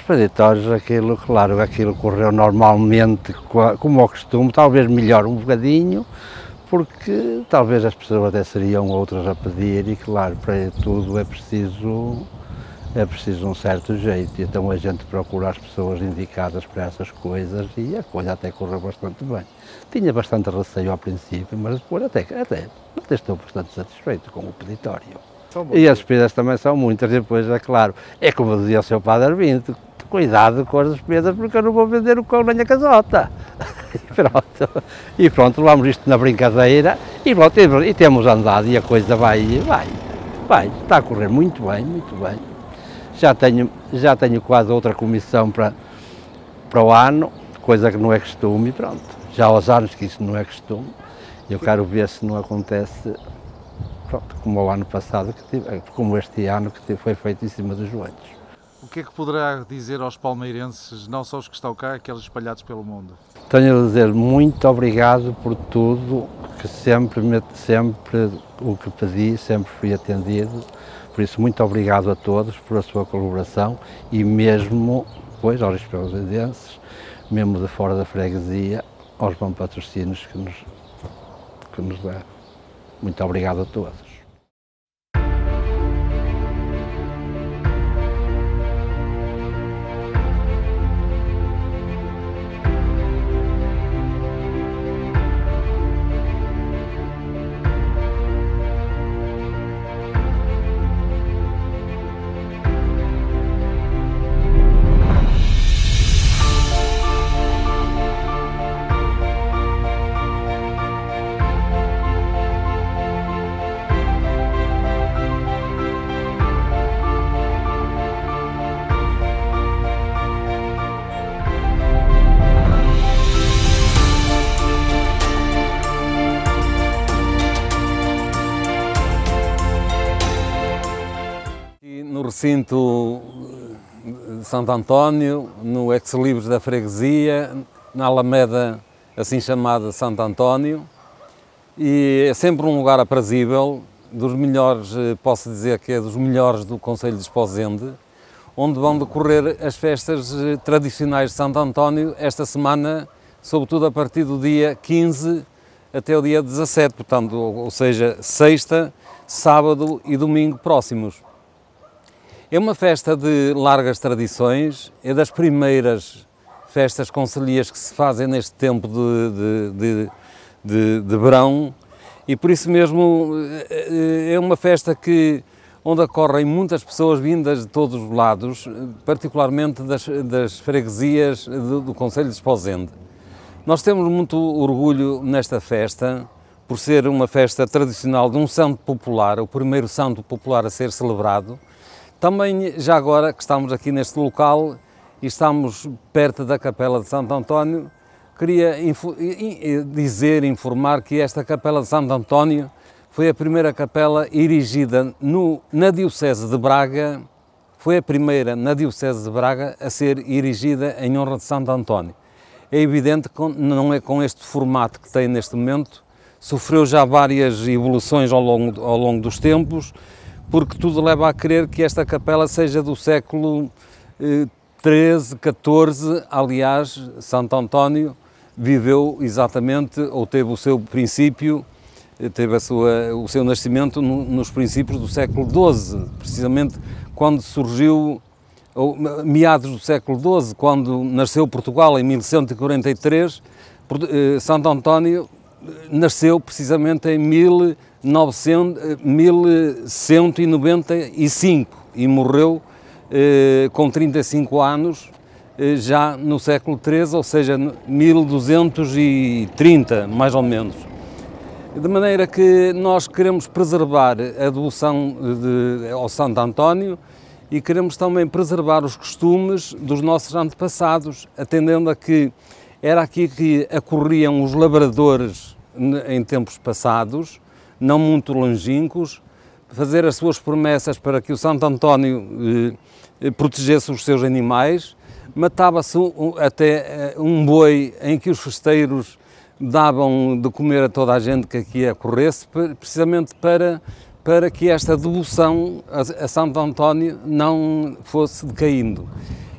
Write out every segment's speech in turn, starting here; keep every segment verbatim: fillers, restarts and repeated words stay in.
expeditórios, aquilo, claro, aquilo correu normalmente, como ao costume, talvez melhor um bocadinho, porque talvez as pessoas até seriam outras a pedir e, claro, para tudo é preciso, é preciso um certo jeito, então a gente procura as pessoas indicadas para essas coisas e a coisa até correu bastante bem. Tinha bastante receio ao princípio, mas depois até, até, até estou bastante satisfeito com o peditório. E as despesas também são muitas, e depois, é claro, é como dizia o seu padre Arvindo, cuidado com as despesas porque eu não vou vender o cão nem a casota. E pronto, e pronto, levamos isto na brincadeira e, pronto, e, e temos andado e a coisa vai, vai, vai, está a correr muito bem, muito bem. Já tenho, já tenho quase outra comissão para, para o ano, coisa que não é costume, e pronto, já aos anos que isso não é costume, eu quero ver se não acontece. Pronto, como o ano passado, que tive, como este ano que foi feito em cima dos joelhos. O que é que poderá dizer aos palmeirenses, não só os que estão cá, aqueles espalhados pelo mundo? Tenho a dizer muito obrigado por tudo, que sempre, sempre o que pedi, sempre fui atendido, por isso muito obrigado a todos por a sua colaboração e mesmo, pois, aos espelendenses, mesmo de fora da freguesia, aos bons patrocínios que nos, que nos dão. Muito obrigado a todos. No recinto de Santo António, no ex-libris da freguesia, na Alameda, assim chamada Santo António, e é sempre um lugar aprazível, dos melhores, posso dizer que é dos melhores do concelho de Esposende, onde vão decorrer as festas tradicionais de Santo António esta semana, sobretudo a partir do dia quinze até o dia dezassete, portanto, ou seja, sexta, sábado e domingo próximos. É uma festa de largas tradições, é das primeiras festas concelhias que se fazem neste tempo de, de, de, de verão e por isso mesmo é uma festa que, onde ocorrem muitas pessoas vindas de todos os lados, particularmente das, das freguesias do, do concelho de Esposende. Nós temos muito orgulho nesta festa, por ser uma festa tradicional de um santo popular, o primeiro santo popular a ser celebrado. Também, já agora que estamos aqui neste local e estamos perto da Capela de Santo António, queria info dizer, informar que esta Capela de Santo António foi a primeira capela erigida no, na Diocese de Braga, foi a primeira na Diocese de Braga a ser erigida em honra de Santo António. É evidente que não é com este formato que tem neste momento, sofreu já várias evoluções ao longo, ao longo dos tempos, porque tudo leva a crer que esta capela seja do século treze, catorze, aliás, Santo António viveu exatamente, ou teve o seu princípio, teve a sua, o seu nascimento no, nos princípios do século doze, precisamente quando surgiu, ou meados do século doze, quando nasceu Portugal em mil cento e quarenta e três, Santo António nasceu precisamente em mil cento e noventa e cinco e morreu eh, com trinta e cinco anos, eh, já no século treze, ou seja, mil duzentos e trinta, mais ou menos. De maneira que nós queremos preservar a devoção de, ao Santo António e queremos também preservar os costumes dos nossos antepassados, atendendo a que era aqui que acorriam os lavradores em tempos passados, não muito longínquos, fazer as suas promessas para que o Santo António eh, protegesse os seus animais. Matava-se até um boi em que os festeiros davam de comer a toda a gente que aqui acorresse, precisamente para, para que esta devoção a, a Santo António não fosse decaindo.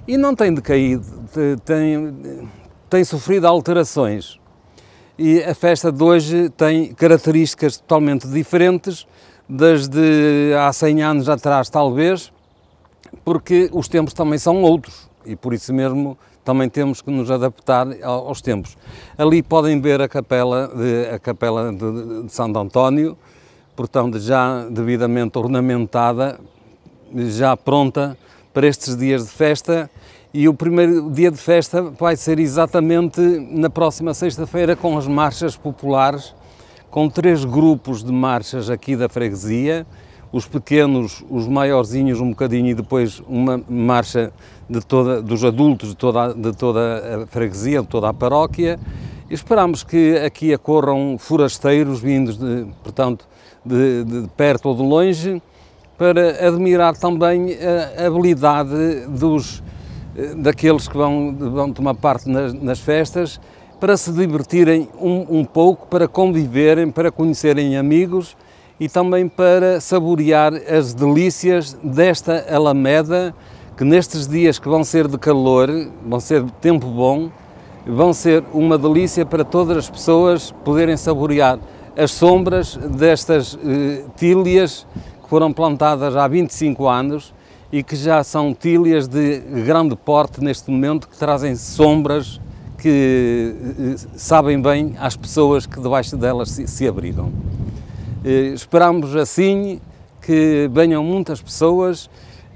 e não tem decaído, tem, tem sofrido alterações. E a festa de hoje tem características totalmente diferentes das de há cem anos atrás, talvez, porque os tempos também são outros e por isso mesmo também temos que nos adaptar aos tempos. Ali podem ver a capela de, a capela de, de Santo António, portanto já devidamente ornamentada, já pronta para estes dias de festa, e o primeiro dia de festa vai ser exatamente na próxima sexta-feira com as marchas populares, com três grupos de marchas aqui da freguesia, os pequenos, os maiorzinhos um bocadinho e depois uma marcha de toda, dos adultos de toda, de toda a freguesia, de toda a paróquia. E esperamos que aqui acorram forasteiros vindos, de, portanto, de, de perto ou de longe, para admirar também a habilidade dos, daqueles que vão, vão tomar parte nas, nas festas, para se divertirem um, um pouco, para conviverem, para conhecerem amigos e também para saborear as delícias desta Alameda, que nestes dias que vão ser de calor, vão ser de tempo bom, vão ser uma delícia para todas as pessoas poderem saborear as sombras destas eh, tílias que foram plantadas há vinte e cinco anos e que já são tílias de grande porte neste momento, que trazem sombras que eh, sabem bem às pessoas que debaixo delas se, se abrigam. Eh, esperamos assim que venham muitas pessoas.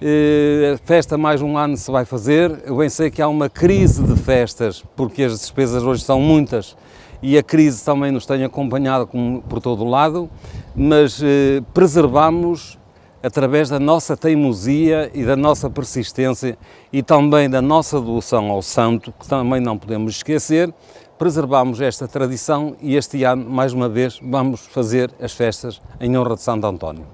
A festa mais um ano se vai fazer. Eu bem sei que há uma crise de festas, porque as despesas hoje são muitas e a crise também nos tem acompanhado por todo o lado, mas eh, preservamos, através da nossa teimosia e da nossa persistência e também da nossa devoção ao santo, que também não podemos esquecer, preservamos esta tradição e este ano, mais uma vez, vamos fazer as festas em honra de Santo António.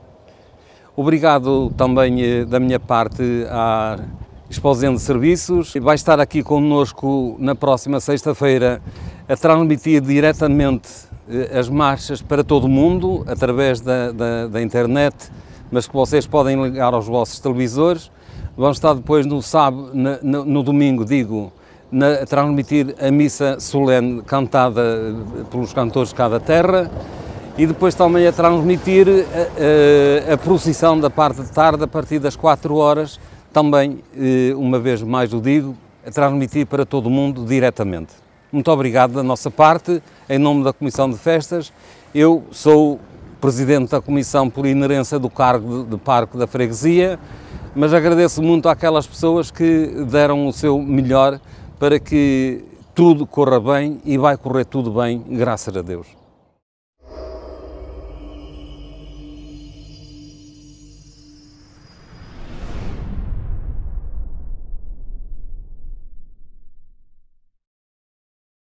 Obrigado também da minha parte à Exposente de Serviços. Vai estar aqui connosco na próxima sexta-feira a transmitir diretamente as marchas para todo o mundo, através da, da, da internet, mas que vocês podem ligar aos vossos televisores. Vamos estar depois no sábado, no, no domingo, digo, na, a transmitir a missa solene cantada pelos cantores de cada terra. E depois também a transmitir a, a, a procissão da parte de tarde, a partir das quatro horas, também, uma vez mais o digo, a transmitir para todo o mundo diretamente. Muito obrigado da nossa parte, em nome da Comissão de Festas. Eu sou Presidente da Comissão por inerência do cargo de, de Parque da Freguesia, mas agradeço muito àquelas pessoas que deram o seu melhor para que tudo corra bem, e vai correr tudo bem, graças a Deus.